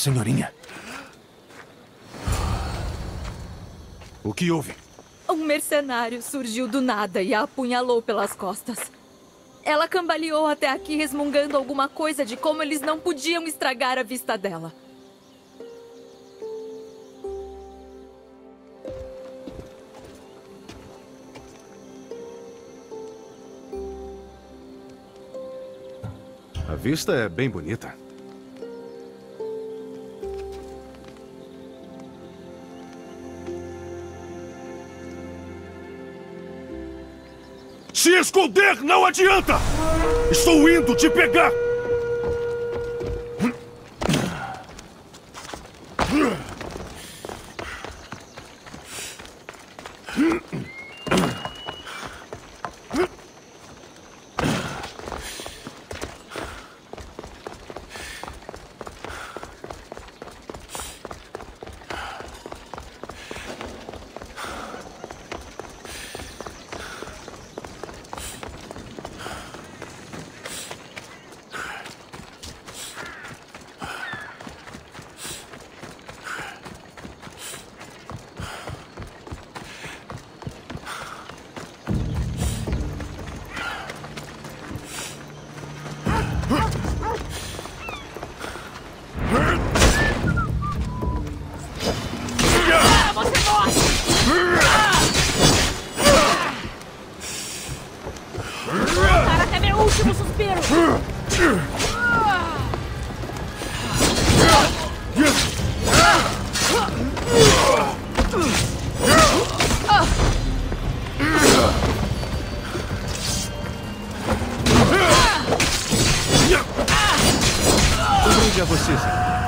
senhorinha. O que houve? Um mercenário surgiu do nada e a apunhalou pelas costas. Ela cambaleou até aqui resmungando alguma coisa de como eles não podiam estragar a vista dela. A vista é bem bonita. Se esconder não adianta! Estou indo te pegar! Até meu último suspiro! Um brinde a você, senhor.